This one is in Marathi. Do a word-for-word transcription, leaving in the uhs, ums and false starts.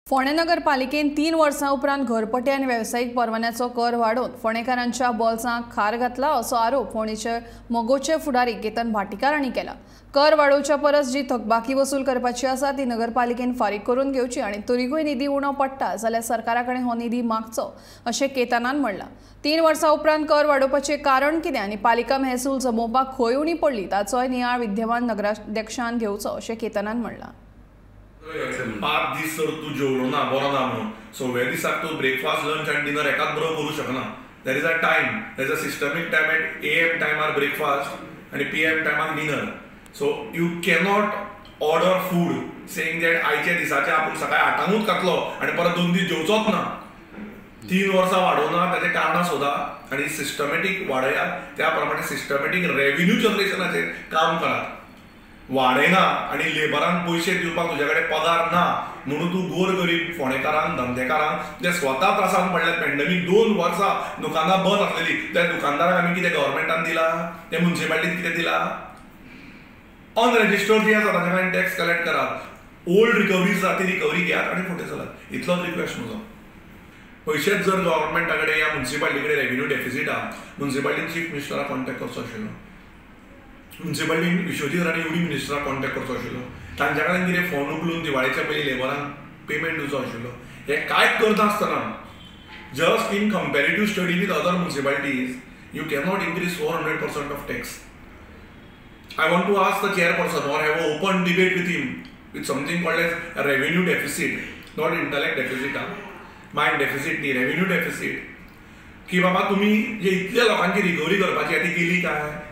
फोंडें नगरपालिकेन तीन वर्सां उपरांत घरपट्टी आनी वेवसायीक परवान्याचो कर वाडोवन फोंडेकारांच्या बोल्सांत खार घातला असो आरोप फोंडेचे मोगोचे फुडारी केतन भाटीकार हांणी केला। कर वाडोवच्या परस जी थकबाकी वसूल करपाची आसा ती नगरपालिकेन फारीक करून घेवची आनी तरीकूय निधी उणो पडटा जाल्यार सरकारा कडेन हो निधी मागचो अशें केतनान म्हणलां। तीन वर्सां उपरांत कर वाडोवपाचें कारण कितें आनी पालिका महसूल जमोवपाक खंय उणी पडली ताचोय नियाळ विद्यमान नगराध्यक्षान घेवचो अशें केतनान म्हणलां। पाच दीस जर तू जेवलो ना बरो ना म्हणून सव्या दिसाक तू ब्रेकफास्ट लंच आनी डिनर एकाच बरोबर करूं शकना। There is a time there is a systemic time at A M टायमार ब्रेकफास्ट आनी पी एम टायमार dinner. So you cannot order food saying that आयच्या दिसाचे आपूण सकाळी आठांकूच खातलो आनी परत दोन दीस जेवचोच ना। तीन वर्सां वाडोवना ताचें कारणां सोदा आनी सिस्टमॅटीक वाडयात, त्या प्रमाणे सिस्टमॅटीक रेव्हेन्यू जनरेशनाचेर काम करात। वाडयना आनी लेबरांक पयशे दिवपाक तुजे कडेन पगार ना म्हणून तूं गोर गरीब फोंडेकारांक धंदेकारांक जे स्वता त्रासान पडल्यात। पॅन्डेमीक दोन वर्सां दुकानां बंद आसलेली, त्या दुकानदारांक आमी कितें गव्हर्मेंटान दिला, ते म्युनिसिपालिटीन कितें दिला? अनरेजिस्टर्ड जी आसा ताचे कडल्यान टॅक्स कलेक्ट करात, ओल्ड रिकवरीज आसा ती रिकवरी घेयात आनी फुडें चलात। इतलोच रिक्वेस्ट म्हजो। पयशेच जर गव्हर्मेंटा कडेन या म्युनिसिपालिटी कडेन रेव्हेन्यू डेफिसीट आहा, म्युनिसिपालिटीन चीफ मिनिस्टराक कॉन्टॅक्ट करचो आशिल्लो, म्युनिसिपालिटीन विश्वजीत राणे युडी मिनिस्टराक कॉन्टॅक्ट करचो आशिल्लो, तांच्या कडेन कितें फोन उखलून दिवाळेच्या पयलीं लेबरांक पेमेंट दिवचो आशिल्लो। हे कांयच करनासतना just in comparative study with other municipalities you cannot increase four hundred percent of tax. I want to ask the chairperson or have an open debate with him with something called as a revenue deficit, not intellect deficit, mind deficit नी revenue deficit, की बाबा तुम्ही जे इतल्या लोकांची रिकवरी करपाची ती केली काय?